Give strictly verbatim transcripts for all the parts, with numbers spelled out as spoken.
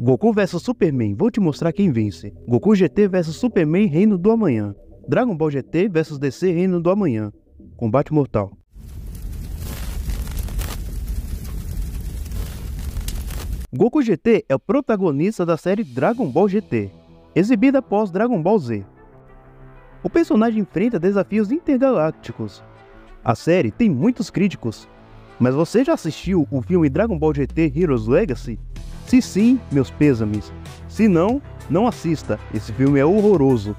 Goku versus Superman, vou te mostrar quem vence. Goku G T versus Superman, Reino do Amanhã. Dragon Ball G T versus D C, Reino do Amanhã. Combate mortal. Goku G T é o protagonista da série Dragon Ball G T, exibida após Dragon Ball Z. O personagem enfrenta desafios intergalácticos. A série tem muitos críticos, mas você já assistiu o filme Dragon Ball G T Heroes Legacy? Se sim, meus pêsames. Se não, não assista, esse filme é horroroso.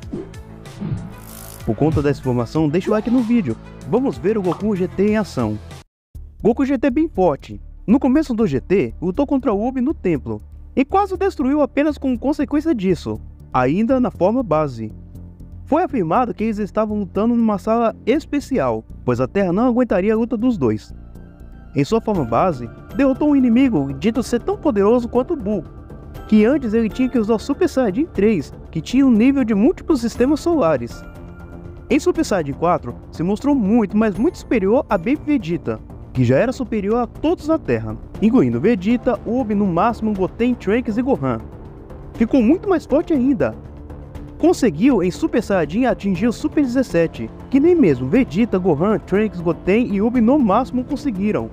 Por conta dessa informação, deixa o like no vídeo. Vamos ver o Goku G T em ação. Goku G T é bem forte. No começo do G T, lutou contra o Ubi no templo, e quase o destruiu apenas como consequência disso, ainda na forma base. Foi afirmado que eles estavam lutando numa sala especial, pois a Terra não aguentaria a luta dos dois. Em sua forma base, derrotou um inimigo dito ser tão poderoso quanto o Buu, que antes ele tinha que usar o Super Saiyajin três, que tinha um nível de múltiplos sistemas solares. Em Super Saiyajin quatro, se mostrou muito, mas muito superior a Baby Vegeta, que já era superior a todos na Terra, incluindo Vegeta, Ubi, no máximo Goten, Trunks e Gohan. Ficou muito mais forte ainda. Conseguiu em Super Saiyajin atingir o Super dezessete, que nem mesmo Vegeta, Gohan, Trunks, Goten e Ubi no máximo conseguiram.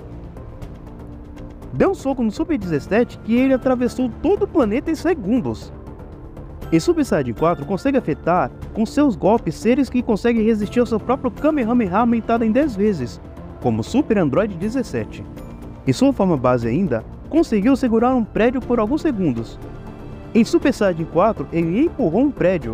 Deu um soco no Super dezessete que ele atravessou todo o planeta em segundos. Em Super Saiyajin quatro consegue afetar com seus golpes seres que conseguem resistir ao seu próprio Kamehameha aumentado em dez vezes, como Super Android dezessete. Em sua forma base ainda, conseguiu segurar um prédio por alguns segundos. Em Super Saiyajin quatro, ele empurrou um prédio.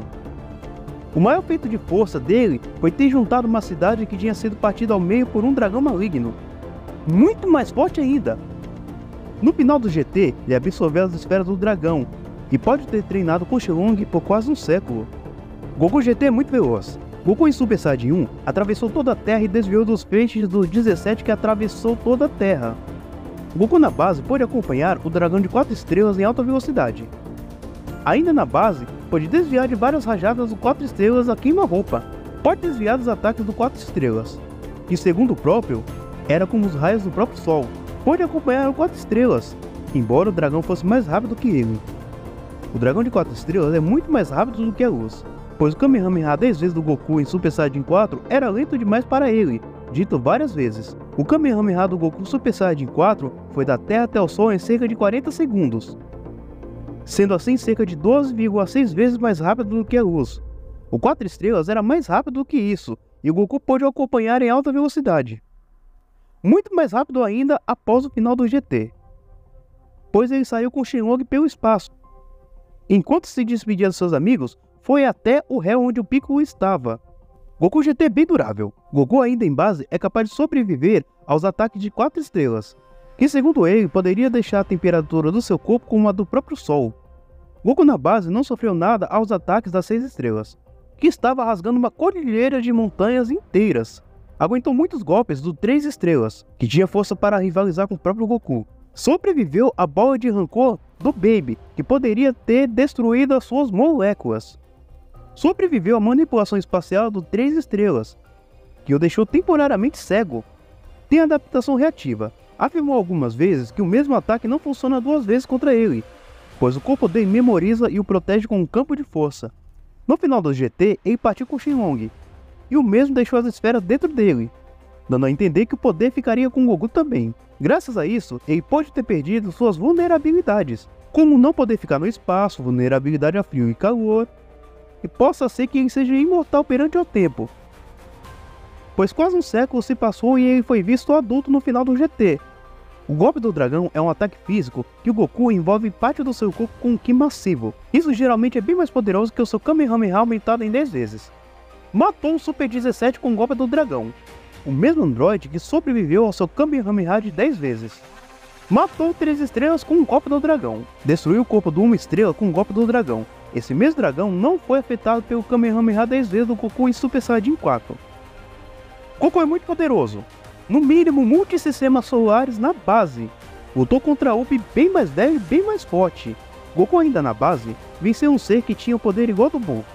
O maior feito de força dele foi ter juntado uma cidade que tinha sido partida ao meio por um dragão maligno. Muito mais forte ainda. No final do G T, ele absorveu as esferas do dragão, e pode ter treinado com Shenlong por quase um século. Goku G T é muito veloz. Goku em Super Saiyajin um atravessou toda a Terra e desviou dos feixes do dezessete que atravessou toda a Terra. Goku na base pôde acompanhar o dragão de quatro estrelas em alta velocidade. Ainda na base, pôde desviar de várias rajadas do quatro estrelas a queima-roupa. Pode desviar dos ataques do quatro estrelas, que segundo o próprio, era como os raios do próprio Sol. Pôde acompanhar o quatro estrelas, embora o dragão fosse mais rápido que ele. O dragão de quatro estrelas é muito mais rápido do que a luz, pois o Kamehameha dez vezes do Goku em Super Saiyajin quatro era lento demais para ele, dito várias vezes. O Kamehameha do Goku Super Saiyajin quatro foi da Terra até o Sol em cerca de quarenta segundos, sendo assim cerca de doze vírgula seis vezes mais rápido do que a luz. O quatro estrelas era mais rápido do que isso, e o Goku pôde acompanhar em alta velocidade. Muito mais rápido ainda após o final do G T, pois ele saiu com Shenlong pelo espaço. Enquanto se despedia dos seus amigos, foi até o réu onde o Piccolo estava. Goku G T é bem durável. Goku ainda em base é capaz de sobreviver aos ataques de quatro estrelas, que segundo ele poderia deixar a temperatura do seu corpo como a do próprio Sol. Goku na base não sofreu nada aos ataques das seis estrelas, que estava rasgando uma cordilheira de montanhas inteiras. Aguentou muitos golpes do três estrelas, que tinha força para rivalizar com o próprio Goku. Sobreviveu à bola de rancor do Baby, que poderia ter destruído as suas moléculas. Sobreviveu à manipulação espacial do três estrelas, que o deixou temporariamente cego. Tem adaptação reativa. Afirmou algumas vezes que o mesmo ataque não funciona duas vezes contra ele, pois o corpo dele memoriza e o protege com um campo de força. No final do G T, ele partiu com Shenlong, e o mesmo deixou as esferas dentro dele, dando a entender que o poder ficaria com Goku também. Graças a isso, ele pode ter perdido suas vulnerabilidades, como não poder ficar no espaço, vulnerabilidade a frio e calor, e possa ser que ele seja imortal perante o tempo, pois quase um século se passou e ele foi visto adulto no final do G T. O golpe do dragão é um ataque físico que o Goku envolve parte do seu corpo com um Ki massivo. Isso geralmente é bem mais poderoso que o seu Kamehameha aumentado em dez vezes. Matou o Super dezessete com o golpe do dragão, o mesmo androide que sobreviveu ao seu Kamehameha de dez vezes. Matou três estrelas com um golpe do dragão. Destruiu o corpo de uma estrela com um golpe do dragão. Esse mesmo dragão não foi afetado pelo Kamehameha dez vezes do Goku em Super Saiyajin quatro. Goku é muito poderoso. No mínimo multisistemas solares na base. Lutou contra Ubi bem mais velho e bem mais forte. Goku ainda na base venceu um ser que tinha o poder igual ao do Buu.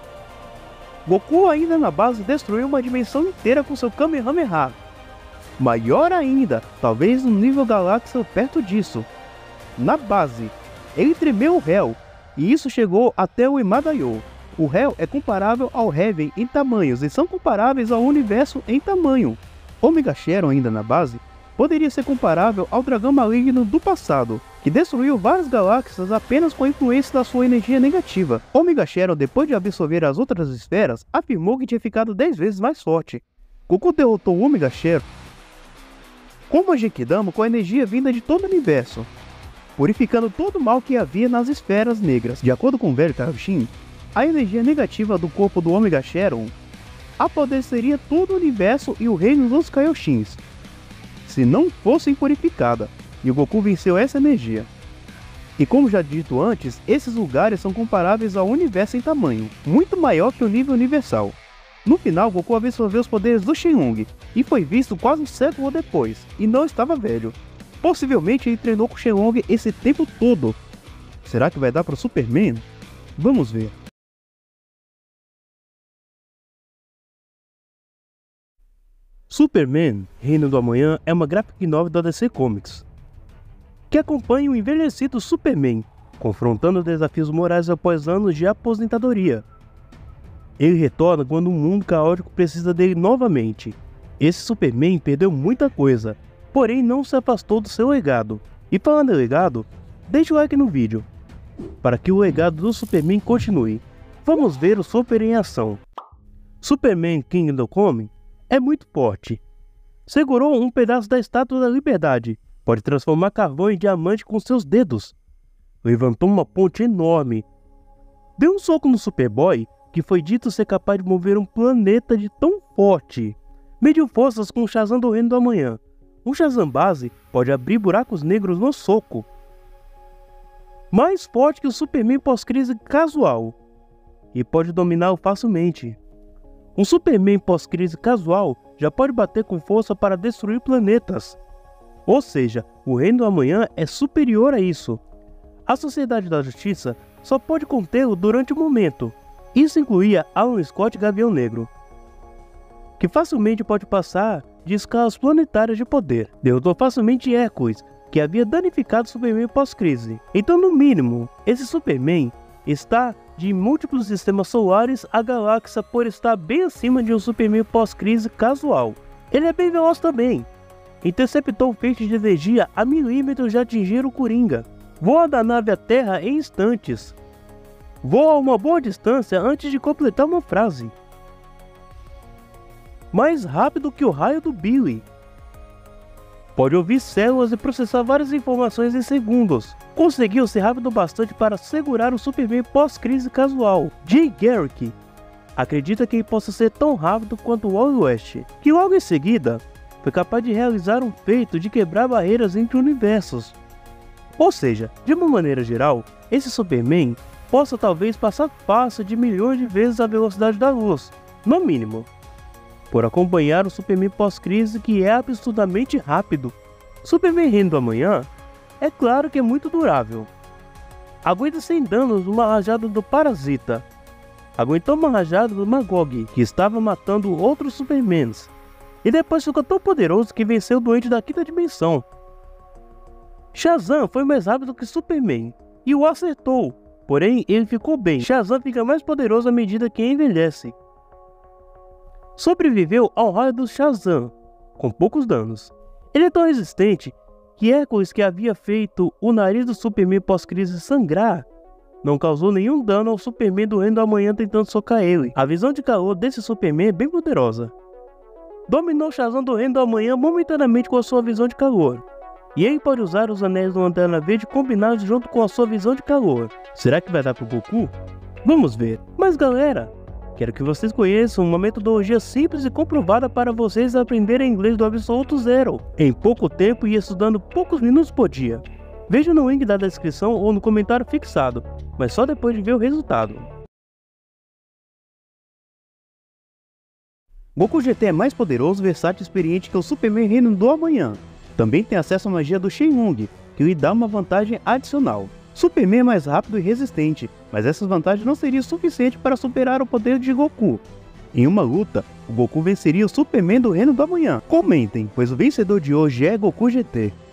Goku ainda na base destruiu uma dimensão inteira com seu Kamehameha. Maior ainda, talvez no nível galáxia perto disso. Na base, ele tremeu o Hell, e isso chegou até o Imadaio. O Hell é comparável ao Heaven em tamanhos e são comparáveis ao universo em tamanho. Omega Shadow, ainda na base, poderia ser comparável ao dragão maligno do passado, que destruiu várias galáxias apenas com a influência da sua energia negativa. Omega Shadow, depois de absorver as outras esferas, afirmou que tinha ficado dez vezes mais forte. Goku derrotou o Omega Shadow com uma Genkidama com a energia vinda de todo o universo, purificando todo o mal que havia nas esferas negras. De acordo com o velho Kaioshin, a energia negativa do corpo do Omega Shadow apodreceria todo o universo e o reino dos Kaioshins, se não fosse purificada, e o Goku venceu essa energia. E como já dito antes, esses lugares são comparáveis ao universo em tamanho, muito maior que o nível universal. No final, Goku absorveu os poderes do Shenlong, e foi visto quase um século depois, e não estava velho. Possivelmente ele treinou com o Shenlong esse tempo todo. Será que vai dar para o Superman? Vamos ver. Superman, Reino do Amanhã é uma graphic novel da D C Comics, que acompanha o envelhecido Superman, confrontando desafios morais após anos de aposentadoria. Ele retorna quando o mundo caótico precisa dele novamente. Esse Superman perdeu muita coisa, porém não se afastou do seu legado. E falando em legado, deixe o like no vídeo, para que o legado do Superman continue. Vamos ver o Super em ação. Superman Kingdom Come é muito forte. Segurou um pedaço da Estátua da Liberdade. Pode transformar carvão em diamante com seus dedos. Levantou uma ponte enorme. Deu um soco no Superboy, que foi dito ser capaz de mover um planeta de tão forte. Mediu forças com o Shazam do Reino do Amanhã. Um Shazam base pode abrir buracos negros no soco. Mais forte que o Superman pós-crise casual. E pode dominá-lo facilmente. Um Superman pós-crise casual já pode bater com força para destruir planetas. Ou seja, o Reino do Amanhã é superior a isso. A Sociedade da Justiça só pode contê-lo durante o momento. Isso incluía Alan Scott Gavião Negro, que facilmente pode passar de escalas planetárias de poder. Derrotou facilmente Hércules, que havia danificado o Superman pós-crise. Então, no mínimo, esse Superman está de múltiplos sistemas solares à galáxia por estar bem acima de um Superman pós-crise casual. Ele é bem veloz também. Interceptou feixes de energia a milímetros de atingir o Coringa. Voa da nave à Terra em instantes. Voa a uma boa distância antes de completar uma frase. Mais rápido que o raio do Billy. Pode ouvir células e processar várias informações em segundos. Conseguiu ser rápido bastante para segurar o Superman pós-crise casual. Jay Garrick acredita que ele possa ser tão rápido quanto o Wally West, que logo em seguida foi capaz de realizar um feito de quebrar barreiras entre universos. Ou seja, de uma maneira geral, esse Superman possa talvez passar fácil de milhões de vezes a velocidade da luz, no mínimo, por acompanhar o Superman pós-crise, que é absurdamente rápido. Superman Reino do Amanhã é claro que é muito durável. Aguenta sem danos uma rajada do Parasita. Aguentou uma rajada do Magog, que estava matando outros Supermans. E depois ficou tão poderoso que venceu o doente da quinta dimensão. Shazam foi mais rápido que Superman e o acertou, porém ele ficou bem. Shazam fica mais poderoso à medida que envelhece. Sobreviveu ao raio do Shazam, com poucos danos. Ele é tão resistente que Hércules, que havia feito o nariz do Superman pós-crise sangrar, não causou nenhum dano ao Superman do Reino do Amanhã tentando socar ele. A visão de calor desse Superman é bem poderosa. Dominou o Shazam do Reino do Amanhã momentaneamente com a sua visão de calor. E ele pode usar os anéis do Lanterna Verde combinados junto com a sua visão de calor. Será que vai dar pro Goku? Vamos ver. Mas galera, quero que vocês conheçam uma metodologia simples e comprovada para vocês aprenderem inglês do absoluto zero, em pouco tempo e estudando poucos minutos por dia. Veja no link da descrição ou no comentário fixado, mas só depois de ver o resultado. Goku G T é mais poderoso, versátil e experiente que o Superman Reino do Amanhã. Também tem acesso à magia do Shenlong, que lhe dá uma vantagem adicional. Superman é mais rápido e resistente, mas essas vantagens não seriam suficientes para superar o poder de Goku. Em uma luta, o Goku venceria o Superman do Reino do Amanhã. Comentem, pois o vencedor de hoje é Goku G T.